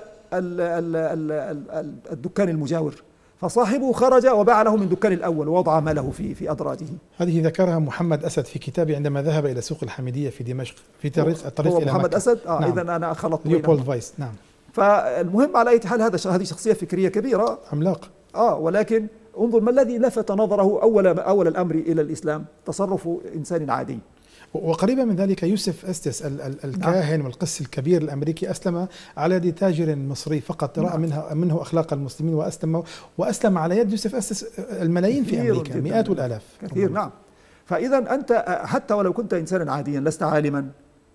Speaker 2: الدكان المجاور، فصاحبه خرج وباع له من دكان الأول ووضع ماله في في أدراجه.
Speaker 1: هذه ذكرها محمد أسد في كتابه عندما ذهب إلى سوق الحميدية في دمشق في طريق الطريق إلى
Speaker 2: محمد
Speaker 1: مكة.
Speaker 2: أسد آه
Speaker 1: نعم.
Speaker 2: إذا أنا خلطت
Speaker 1: ليوبولد فايس. نعم.
Speaker 2: فالمهم على أي حال هذا هذه شخصية فكرية كبيرة
Speaker 1: عملاق.
Speaker 2: آه ولكن انظر ما الذي لفت نظره أول أول الأمر إلى الإسلام، تصرف إنسان عادي.
Speaker 1: وقريبا من ذلك يوسف أستس الكاهن والقس الكبير الأمريكي أسلم على يد تاجر مصري فقط، رأى منها منه أخلاق المسلمين وأسلم وأسلم على يد يوسف أستس الملايين في أمريكا، مئات والآلاف
Speaker 2: كثير. نعم. فإذا أنت حتى ولو كنت إنسانا عاديا لست عالما،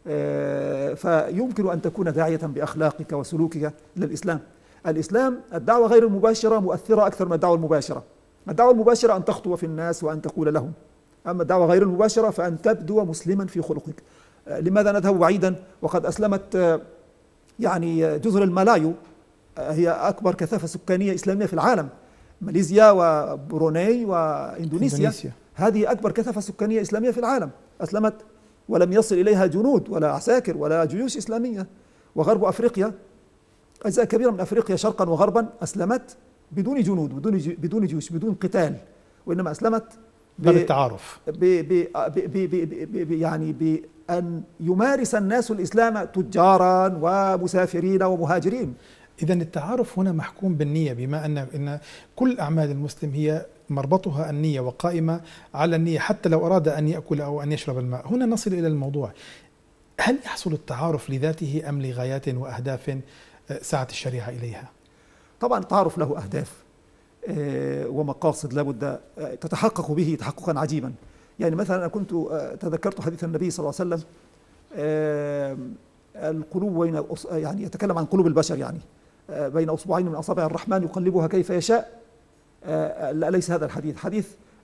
Speaker 2: فيمكن أن تكون داعية بأخلاقك وسلوكك للإسلام. الإسلام الدعوة غير المباشرة مؤثرة أكثر من الدعوة المباشرة. الدعوة المباشرة أن تخطو في الناس وأن تقول لهم، أما الدعوة غير المباشرة فأن تبدو مسلما في خلقك. لماذا نذهب بعيدا وقد أسلمت يعني جزر المالايو هي أكبر كثافة سكانية إسلامية في العالم، ماليزيا وبروناي وإندونيسيا
Speaker 1: إندونيسيا.
Speaker 2: هذه أكبر كثافة سكانية إسلامية في العالم، أسلمت ولم يصل إليها جنود ولا عساكر ولا جيوش إسلامية. وغرب أفريقيا، أجزاء كبيرة من أفريقيا شرقا وغربا أسلمت بدون جنود، بدون بدون جيوش، بدون قتال، وإنما أسلمت
Speaker 1: بالتعارف،
Speaker 2: ب ب ب يعني بأن يمارس الناس الإسلام تجارا ومسافرين ومهاجرين.
Speaker 1: إذا التعارف هنا محكوم بالنية، بما أن إن كل أعمال المسلم هي مربطها النية وقائمة على النية، حتى لو أراد أن يأكل أو أن يشرب الماء. هنا نصل إلى الموضوع، هل يحصل التعارف لذاته أم لغايات وأهداف سعت الشريعة إليها؟
Speaker 2: طبعا التعارف له أهداف ومقاصد لابد تتحقق به تحققا عجيبا. يعني مثلا أنا كنت تذكرت حديث النبي صلى الله عليه وسلم، القلوب بين يعني يتكلم عن قلوب البشر، يعني بين أصبعين من أصابع الرحمن يقلبها كيف يشاء. ليس هذا الحديث، حديث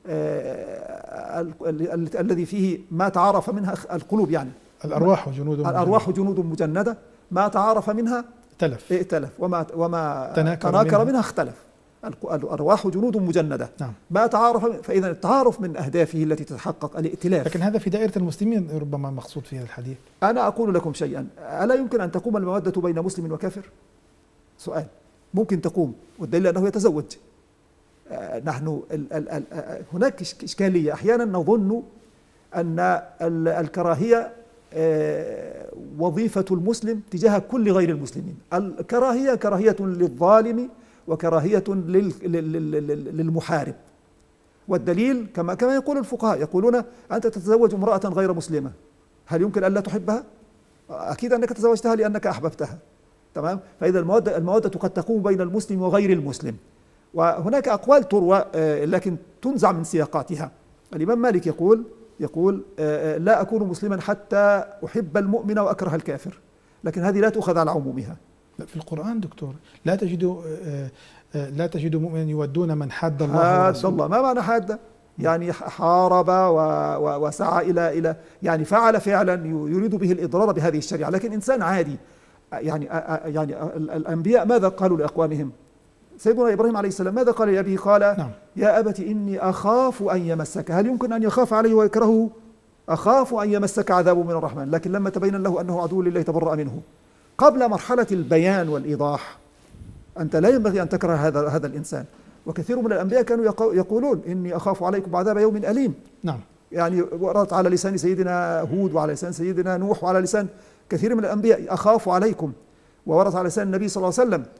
Speaker 2: الذي فيه ما تعارف منها القلوب، يعني
Speaker 1: الأرواح جنود
Speaker 2: الأرواح جنود مجندة، ما تعارف منها
Speaker 1: ائتلف
Speaker 2: ائتلف وما وما
Speaker 1: تناكر,
Speaker 2: تناكر منها,
Speaker 1: منها,
Speaker 2: منها اختلف. الأرواح جنود مجندة.
Speaker 1: نعم.
Speaker 2: ما تعارف، فإذا التعارف من أهدافه التي تتحقق الائتلاف.
Speaker 1: لكن هذا في دائرة المسلمين ربما مقصود في هذا الحديث.
Speaker 2: أنا أقول لكم شيئا، ألا يمكن أن تقوم المودة بين مسلم وكافر؟ سؤال، ممكن تقوم، والدليل أنه يتزوج. نحن ال ال ال هناك إشكالية، أحيانا نظن أن الكراهية وظيفة المسلم تجاه كل غير المسلمين. الكراهية كراهية للظالم وكراهية للمحارب. والدليل كما كما يقول الفقهاء، يقولون أنت تتزوج امرأة غير مسلمة، هل يمكن ألا تحبها؟ أكيد أنك تزوجتها لأنك أحببتها، تمام؟ فإذا المودة المودة قد تقوم بين المسلم وغير المسلم. وهناك أقوال تروى لكن تنزع من سياقاتها. الإمام مالك يقول يقول لا أكون مسلما حتى أحب المؤمن وأكره الكافر، لكن هذه لا تؤخذ على عمومها.
Speaker 1: في القرآن دكتور لا تجد لا تجد مؤمنا يودون من حاد الله ورسوله.
Speaker 2: الله ما معنى حاد؟ يعني حارب وسعى إلى إلى يعني فعل فعلا يريد به الإضرار بهذه الشريعة، لكن إنسان عادي. يعني يعني الأنبياء ماذا قالوا لأقوامهم؟ سيدنا إبراهيم عليه السلام ماذا قال لأبيه؟ قال
Speaker 1: نعم.
Speaker 2: يا أبت إني أخاف أن يمسك، هل يمكن أن يخاف عليه ويكرهه؟ أخاف أن يمسك عذاب من الرحمن، لكن لما تبين له أنه عدو لله تبرأ منه. قبل مرحلة البيان والإيضاح أنت لا ينبغي أن تكره هذا هذا الإنسان. وكثير من الأنبياء كانوا يقولون إني أخاف عليكم عذاب يوم أليم.
Speaker 1: نعم. يعني
Speaker 2: وردت على لسان سيدنا هود وعلى لسان سيدنا نوح وعلى لسان كثير من الأنبياء أخاف عليكم، ووردت على لسان النبي صلى الله عليه وسلم.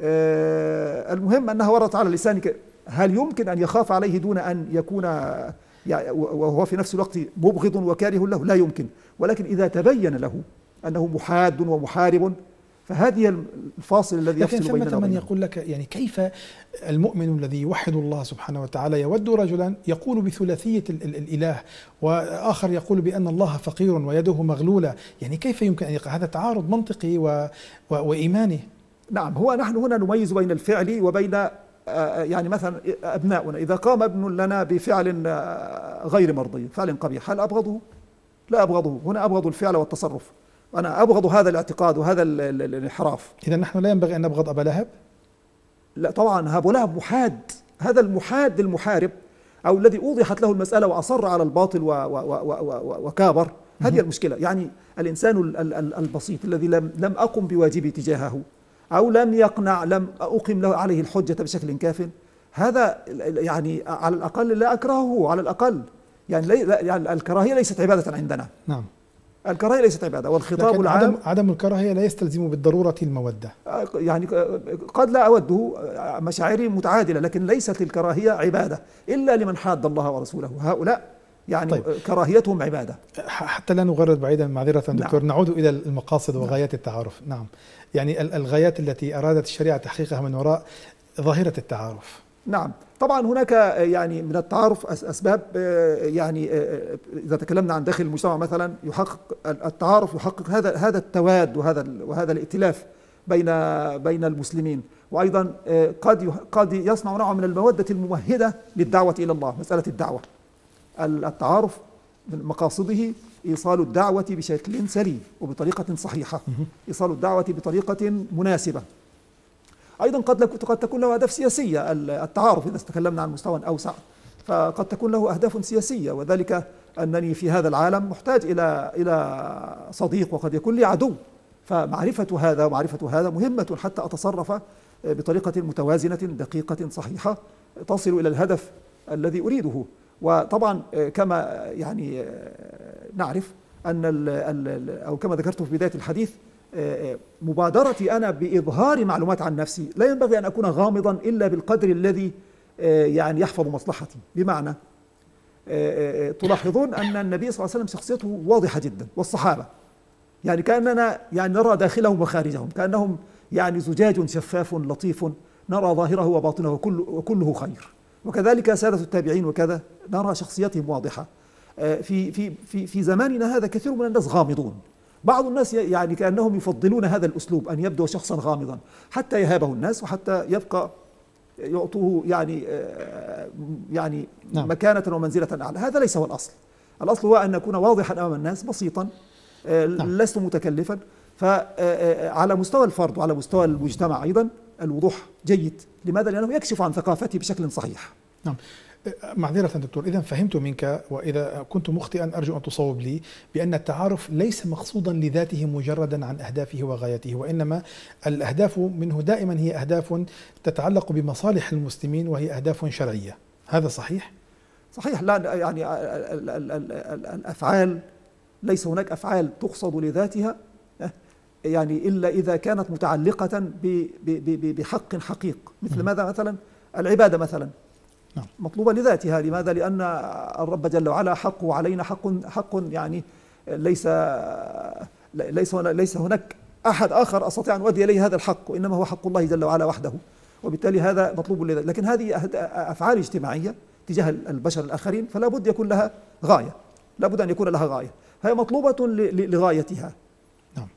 Speaker 2: آه المهم أنها وردت على لسانك. هل يمكن أن يخاف عليه دون أن يكون يعني وهو في نفس الوقت مبغض وكاره له؟ لا يمكن. ولكن إذا تبين له أنه محاد ومحارب فهذه الفاصل الذي يفصل بيننا وبينه.
Speaker 1: لكن ثمة من يقول لك يعني كيف المؤمن الذي يوحد الله سبحانه وتعالى يود رجلا يقول بثلاثية الإله، وآخر يقول بأن الله فقير ويده مغلولة، يعني كيف يمكن أن يقع هذا تعارض منطقي و... و... وإيماني؟
Speaker 2: نعم، هو نحن هنا نميز بين الفعل وبين يعني مثلا أبناؤنا، إذا قام ابن لنا بفعل غير مرضي، فعل قبيح، هل أبغضه؟ لا أبغضه. هنا أبغض الفعل والتصرف، وأنا أبغض هذا الاعتقاد وهذا الانحراف.
Speaker 1: إذا نحن لا ينبغي أن نبغض أبا لهب؟
Speaker 2: لا طبعا، أبو لهب محاد، هذا المحاد المحارب أو الذي أوضحت له المسألة وأصر على الباطل وكابر، هذه المشكلة. يعني الإنسان البسيط الذي لم لم أقم بواجبي تجاهه أو لم يقنع، لم أقم له عليه الحجة بشكل كاف، هذا يعني على الأقل لا أكرهه، على الأقل يعني, يعني الكراهية ليست عبادة عندنا.
Speaker 1: نعم،
Speaker 2: الكراهية ليست عبادة. والخطاب العام
Speaker 1: عدم, عدم الكراهية لا يستلزم بالضرورة المودة.
Speaker 2: يعني قد لا أوده، مشاعري متعادلة، لكن ليست الكراهية عبادة إلا لمن حاد الله ورسوله. هؤلاء يعني طيب. كراهيتهم عبادة.
Speaker 1: حتى لا نغرد بعيدا معذرة دكتور، نعم. نعود إلى المقاصد وغايات التعارف. نعم، يعني الغايات التي أرادت الشريعة تحقيقها من وراء ظاهرة التعارف.
Speaker 2: نعم، طبعا هناك يعني من التعارف أسباب. يعني إذا تكلمنا عن داخل المجتمع مثلا، يحقق التعارف يحقق هذا هذا التواد وهذا وهذا الائتلاف بين بين المسلمين، وأيضا قد قد يصنع نوع من المودة الممهدة للدعوة إلى الله. مسألة الدعوة، التعارف من مقاصده إيصال الدعوة بشكل سليم وبطريقة صحيحة، إيصال الدعوة بطريقة مناسبة. أيضا قد قد تكون له أهداف سياسية. التعارف إذا تكلمنا عن مستوى أوسع فقد تكون له أهداف سياسية، وذلك أنني في هذا العالم محتاج إلى إلى صديق وقد يكون لي عدو، فمعرفة هذا ومعرفة هذا مهمة حتى أتصرف بطريقة متوازنة دقيقة صحيحة تصل إلى الهدف الذي أريده. وطبعا كما يعني نعرف أن ال ال أو كما ذكرت في بداية الحديث، مبادرتي أنا بإظهار معلومات عن نفسي لا ينبغي أن أكون غامضا إلا بالقدر الذي يعني يحفظ مصلحتي. بمعنى تلاحظون أن النبي صلى الله عليه وسلم شخصيته واضحة جدا، والصحابة يعني كأننا يعني نرى داخلهم وخارجهم، كأنهم يعني زجاج شفاف لطيف نرى ظاهره وباطنه وكل وكله خير. وكذلك سادة التابعين وكذا نرى شخصيتهم واضحة. في في في في زماننا هذا كثير من الناس غامضون. بعض الناس يعني كأنهم يفضلون هذا الأسلوب، أن يبدو شخصا غامضا حتى يهابه الناس وحتى يبقى يعطوه يعني يعني نعم. مكانة ومنزلة أعلى. هذا ليس هو الأصل. الأصل هو أن نكون واضحا أمام الناس، بسيطا، نعم. لست متكلفا. فعلى مستوى الفرد وعلى مستوى المجتمع أيضا الوضوح جيد. لماذا؟ لأنه يكشف عن ثقافته بشكل صحيح.
Speaker 1: نعم. معذرة دكتور، إذا فهمت منك وإذا كنت مخطئا أرجو أن تصوب لي بأن التعارف ليس مقصودا لذاته مجردا عن أهدافه وغايته، وإنما الأهداف منه دائما هي أهداف تتعلق بمصالح المسلمين وهي أهداف شرعية. هذا صحيح؟
Speaker 2: صحيح. لا يعني الأفعال ليس هناك أفعال تقصد لذاتها يعني إلا إذا كانت متعلقة بحق حقيق. مثل ماذا؟ مثلا العبادة مثلا مطلوبة لذاتها. لماذا؟ لأن الرب جل وعلا حقه علينا حق حق يعني ليس ليس ليس هناك أحد آخر أستطيع أن أؤدي إليه هذا الحق، وإنما هو حق الله جل وعلا وحده، وبالتالي هذا مطلوب لذاته. لكن هذه أفعال اجتماعية تجاه البشر الآخرين فلا بد يكون لها غاية، لا بد أن يكون لها غاية، فهي مطلوبة لغايتها. نعم.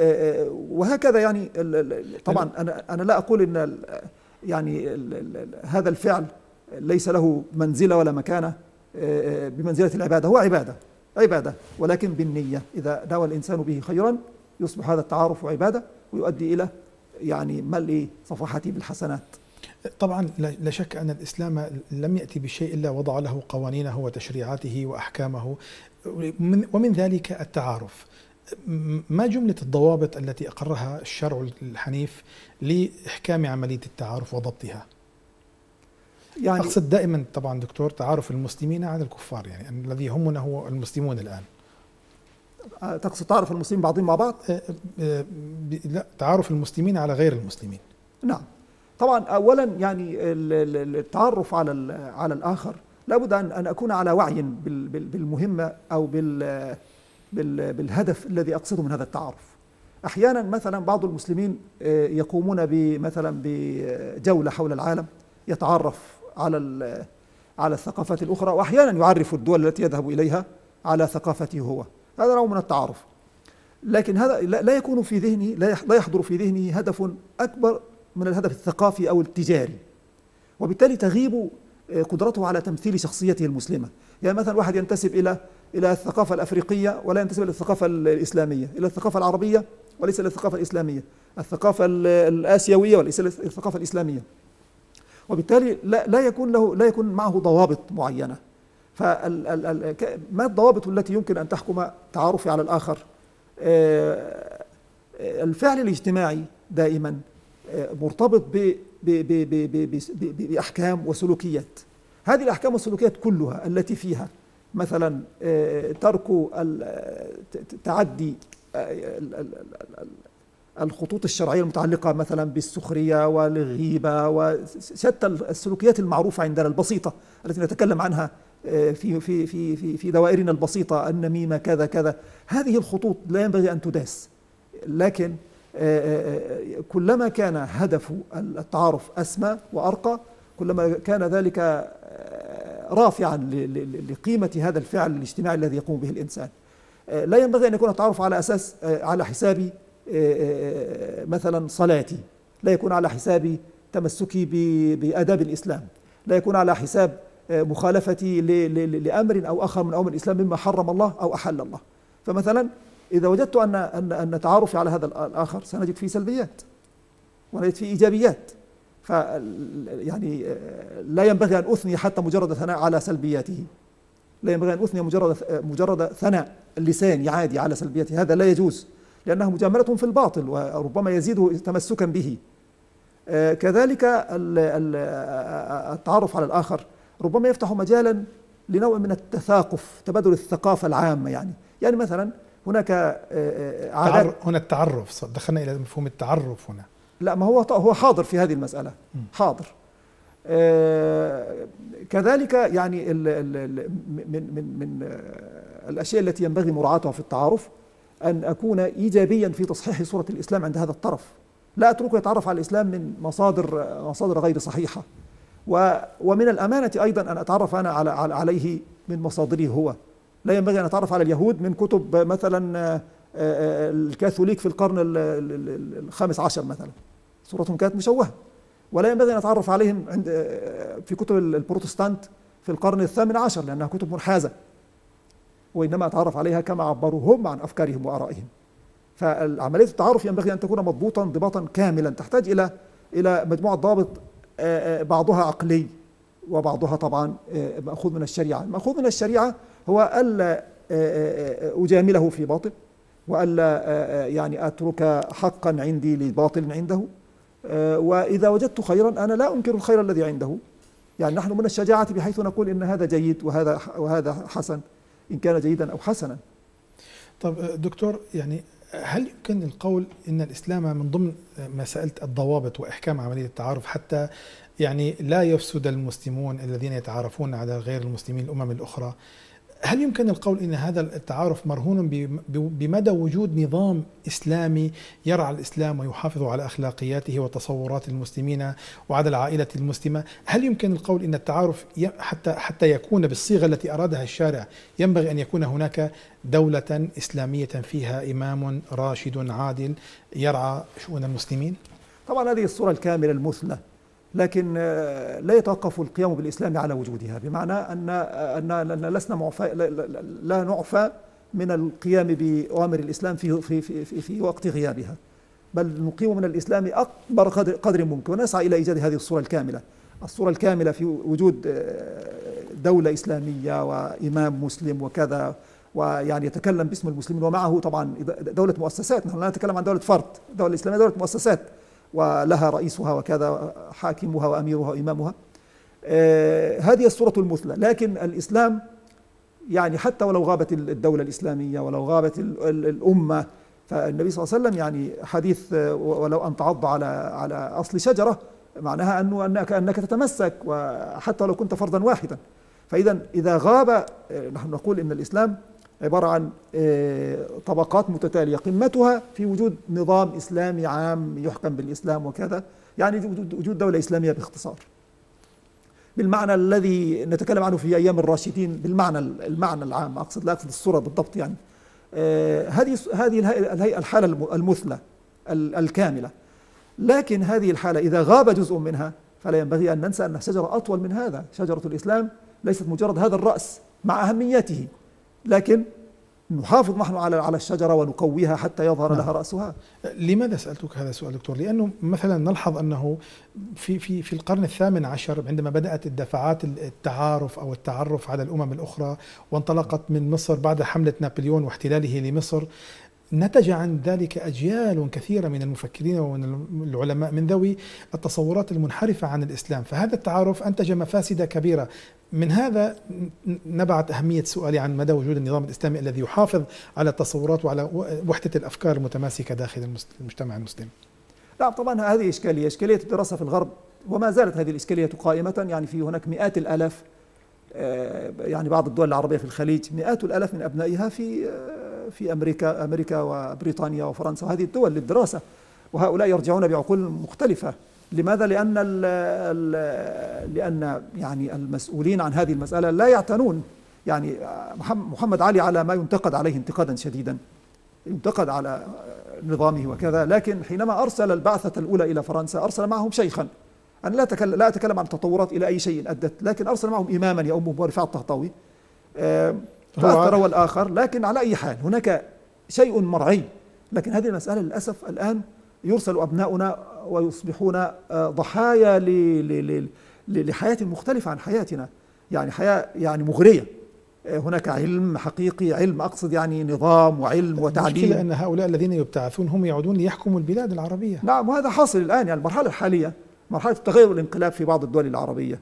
Speaker 2: وهكذا يعني طبعا أنا أنا لا أقول إن يعني هذا الفعل ليس له منزلة ولا مكانة بمنزلة العبادة. هو عبادة عبادة ولكن بالنية. إذا نوى الإنسان به خيرا يصبح هذا التعارف عبادة ويؤدي إلى يعني ملء صفحته بالحسنات.
Speaker 1: طبعا لا شك أن الإسلام لم يأتي بشيء إلا وضع له قوانينه وتشريعاته وأحكامه، ومن ذلك التعارف. ما جملة الضوابط التي أقرها الشرع الحنيف لإحكام عملية التعارف وضبطها؟ يعني أقصد دائما طبعا دكتور تعارف المسلمين على الكفار، يعني الذي يهمنا هو المسلمون الآن.
Speaker 2: تقصد تعارف المسلمين بعضهم مع بعض؟
Speaker 1: لا، تعارف المسلمين على غير المسلمين.
Speaker 2: نعم. طبعا أولا يعني التعرف على على الآخر لابد أن أن أكون على وعي بالمهمة أو بال بالهدف الذي أقصده من هذا التعارف. أحيانا مثلا بعض المسلمين يقومون بمثلا بجولة حول العالم يتعرف على على الثقافات الأخرى، وأحيانا يعرف الدول التي يذهب إليها على ثقافته هو. هذا نوع من التعارف، لكن هذا لا يكون في ذهنه لا يحضر في ذهنه هدف أكبر من الهدف الثقافي أو التجاري، وبالتالي تغيب قدرته على تمثيل شخصيته المسلمة. يعني مثلا واحد ينتسب إلى إلى الثقافة الأفريقية ولا ينتسب إلى الثقافة الإسلامية، إلى الثقافة العربية وليس إلى الثقافة الإسلامية، الثقافة الآسيوية وليس إلى الثقافة الإسلامية، وبالتالي لا لا يكون له لا يكون معه ضوابط معينة. فما الضوابط التي يمكن أن تحكم تعارفي على الآخر؟ الفعل الاجتماعي دائما مرتبط بأحكام وسلوكيات. هذه الأحكام والسلوكيات كلها التي فيها مثلا ترك تعدي الخطوط الشرعية المتعلقة مثلا بالسخرية والغيبة وشتى السلوكيات المعروفة عندنا البسيطة التي نتكلم عنها في في في في دوائرنا البسيطة، النميمة كذا كذا. هذه الخطوط لا ينبغي أن تداس، لكن كلما كان هدف التعارف أسمى وأرقى كلما كان ذلك رافعا لقيمة هذا الفعل الاجتماعي الذي يقوم به الإنسان. لا ينبغي أن يكون التعارف على أساس على حساب مثلا صلاتي، لا يكون على حساب تمسكي بآداب الإسلام، لا يكون على حساب مخالفتي لأمر أو آخر من أمر الإسلام مما حرم الله أو أحل الله. فمثلا إذا وجدت أن أن أن تعارفي على هذا الآخر سنجد فيه سلبيات، وليست فيه إيجابيات. ف يعني لا ينبغي أن أثني حتى مجرد ثناء على سلبياته، لا ينبغي أن أثني مجرد مجرد ثناء اللسان عادي على سلبياته، هذا لا يجوز، لأنه مجاملة في الباطل وربما يزيده تمسكا به. كذلك التعرف على الآخر ربما يفتح مجالا لنوع من التثاقف، تبادل الثقافة العامة. يعني يعني مثلا هناك عادات،
Speaker 1: هنا التعرف، دخلنا إلى مفهوم التعرف هنا.
Speaker 2: لا، ما هو هو حاضر في هذه المسألة، حاضر. كذلك يعني ال ال من من من الأشياء التي ينبغي مراعاتها في التعارف أن أكون إيجابيا في تصحيح صورة الإسلام عند هذا الطرف، لا أتركه يتعرف على الإسلام من مصادر مصادر غير صحيحة. ومن الأمانة أيضا أن أتعرف أنا على عليه من مصادره هو. لا ينبغي أن أتعرف على اليهود من كتب مثلا الكاثوليك في القرن الخامس عشر مثلا، صورتهم كانت مشوهة. ولا ينبغي أن أتعرف عليهم عند في كتب البروتستانت في القرن الثامن عشر لأنها كتب منحازة، وإنما أتعرف عليها كما عبروا هم عن أفكارهم وآرائهم. فالعملية التعارف ينبغي أن تكون مضبوطا ضباطا كاملا، تحتاج إلى إلى مجموعة ضوابط، بعضها عقلي وبعضها طبعا مأخوذ من الشريعة. المأخوذ من الشريعة هو ألا أجامله في باطل، وألا يعني أترك حقا عندي لباطل عنده، وإذا وجدت خيرا أنا لا أنكر الخير الذي عنده. يعني نحن من الشجاعة بحيث نقول إن هذا جيد وهذا وهذا حسن إن كان جيدا أو حسنا.
Speaker 1: طب دكتور، يعني هل يمكن القول إن الإسلام من ضمن مسألة الضوابط وإحكام عملية التعارف حتى يعني لا يفسد المسلمون الذين يتعارفون على غير المسلمين الأمم الأخرى، هل يمكن القول إن هذا التعارف مرهون بمدى وجود نظام إسلامي يرعى الإسلام ويحافظ على أخلاقياته وتصورات المسلمين وعلى العائلة المسلمة؟ هل يمكن القول إن التعارف حتى حتى يكون بالصيغة التي أرادها الشارع ينبغي أن يكون هناك دولة إسلامية فيها إمام راشد عادل يرعى شؤون المسلمين؟
Speaker 2: طبعا هذه الصورة الكاملة المثلى، لكن لا يتوقف القيام بالإسلام على وجودها، بمعنى أن أن لسنا معفى، لا نعفى من القيام بأوامر الإسلام في في في في وقت غيابها، بل نقيم من الإسلام أكبر قدر, قدر ممكن، ونسعى إلى إيجاد هذه الصورة الكاملة، الصورة الكاملة في وجود دولة إسلامية وإمام مسلم وكذا، ويعني يتكلم باسم المسلمين، ومعه طبعا دولة مؤسسات. نحن لا نتكلم عن دولة فرد، الدولة الإسلامية دولة مؤسسات ولها رئيسها وكذا، حاكمها وأميرها وإمامها. آه هذه الصورة المثلى. لكن الإسلام يعني حتى ولو غابت الدولة الإسلامية ولو غابت الأمة، فالنبي صلى الله عليه وسلم يعني حديث ولو أن تعض على على أصل شجرة، معناها أنه أنك أنك تتمسك وحتى لو كنت فردا واحدا. فإذا إذا غاب، نحن نقول إن الإسلام عبارة عن طبقات متتالية، قمتها في وجود نظام إسلامي عام يحكم بالإسلام وكذا، يعني وجود دولة إسلامية باختصار بالمعنى الذي نتكلم عنه في أيام الراشدين، بالمعنى المعنى العام، أقصد لا أقصد الصورة بالضبط. يعني هذه هذه الهيئة الحالة المثلى الكاملة. لكن هذه الحالة إذا غاب جزء منها فلا ينبغي أن ننسى أن الشجرة أطول من هذا. شجرة الإسلام ليست مجرد هذا الرأس مع أهميته، لكن نحافظ نحن على على الشجرة ونقويها حتى يظهر نعم. لها رأسها.
Speaker 1: لماذا سألتك هذا السؤال دكتور؟ لأنه مثلا نلحظ أنه في في في القرن الثامن عشر عندما بدأت الدفعات التعارف أو التعرف على الأمم الأخرى وانطلقت من مصر بعد حملة نابليون واحتلاله لمصر، نتج عن ذلك أجيال كثيرة من المفكرين ومن العلماء من ذوي التصورات المنحرفة عن الإسلام، فهذا التعارف أنتج مفاسد كبيرة. من هذا نبعت أهمية سؤالي عن مدى وجود النظام الإسلامي الذي يحافظ على التصورات وعلى وحدة الأفكار المتماسكة داخل المجتمع المسلم.
Speaker 2: لا طبعا هذه إشكالية، إشكالية الدراسة في الغرب، وما زالت هذه الإشكالية قائمة. يعني في هناك مئات الآلاف، يعني بعض الدول العربية في الخليج مئات الآلاف من أبنائها في في أمريكا أمريكا وبريطانيا وفرنسا وهذه الدول للدراسة، وهؤلاء يرجعون بعقول مختلفة. لماذا؟ لأن ال ال لأن يعني المسؤولين عن هذه المسألة لا يعتنون. يعني محمد علي على ما ينتقد عليه انتقادا شديدا، ينتقد على نظامه وكذا، لكن حينما أرسل البعثة الأولى إلى فرنسا أرسل معهم شيخا. أنا لا أتكلم لا أتكلم عن التطورات إلى أي شيء أدت، لكن أرسل معهم إماما يؤمهم هو رفاعة الطهطاوي، تأثر والآخر. لكن على أي حال هناك شيء مرعي، لكن هذه المسألة للأسف الآن يرسل أبناؤنا ويصبحون ضحايا لحياة مختلفة عن حياتنا، يعني حياة يعني مغرية. هناك علم حقيقي، علم أقصد يعني نظام وعلم وتعليم.
Speaker 1: المشكلة أن هؤلاء الذين يبتعثون هم يعودون ليحكموا البلاد العربية.
Speaker 2: نعم، وهذا حاصل الآن. يعني المرحلة الحالية مرحلة التغير والانقلاب في بعض الدول العربية.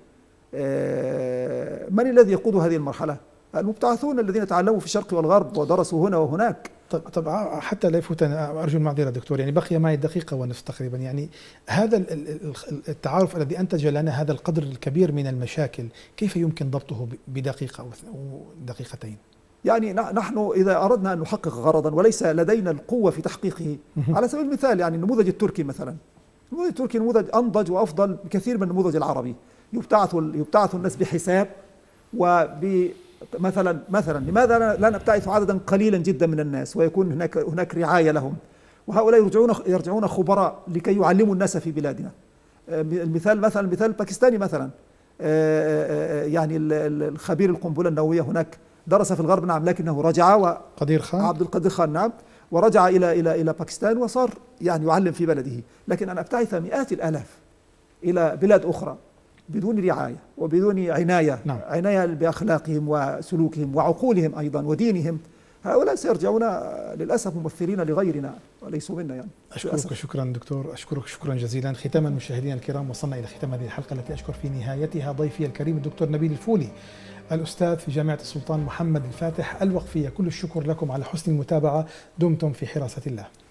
Speaker 2: من الذي يقود هذه المرحلة؟ المبتعثون الذين تعلموا في الشرق والغرب ودرسوا هنا وهناك.
Speaker 1: طب طب حتى لا يفوتنا، أرجو المعذرة دكتور، يعني بقي معي دقيقة ونصف تقريبا. يعني هذا التعارف الذي أنتج لنا هذا القدر الكبير من المشاكل كيف يمكن ضبطه بدقيقة أو دقيقتين؟
Speaker 2: يعني نحن إذا أردنا أن نحقق غرضا وليس لدينا القوة في تحقيقه، على سبيل المثال يعني النموذج التركي مثلا، النموذج التركي نموذج أنضج وأفضل بكثير من النموذج العربي. يبتعث يبتعث الناس بحساب وب مثلا مثلا لماذا لا نبتعث عددا قليلا جدا من الناس ويكون هناك هناك رعاية لهم، وهؤلاء يرجعون يرجعون خبراء لكي يعلموا الناس في بلادنا. المثال مثلا المثال الباكستاني مثلا، يعني الخبير القنبلة النووية هناك درس في الغرب نعم، لكنه رجع و
Speaker 1: قدير خان
Speaker 2: عبد القادر خان نعم، ورجع إلى إلى إلى باكستان وصار يعني يعلم في بلده. لكن أن أبتعث مئات الآلاف إلى بلاد أخرى بدون رعاية وبدون عناية،
Speaker 1: نعم.
Speaker 2: عناية بأخلاقهم وسلوكهم وعقولهم أيضا ودينهم، هؤلاء سيرجعون للأسف ممثلين لغيرنا وليسوا منا. يعني
Speaker 1: أشكرك
Speaker 2: للأسف.
Speaker 1: شكرا دكتور، أشكرك شكرا جزيلا. ختاما مشاهدينا الكرام، وصلنا إلى ختام هذه الحلقة التي أشكر في نهايتها ضيفي الكريم الدكتور نبيل الفولي، الأستاذ في جامعة السلطان محمد الفاتح الوقفية. كل الشكر لكم على حسن المتابعة، دمتم في حراسة الله.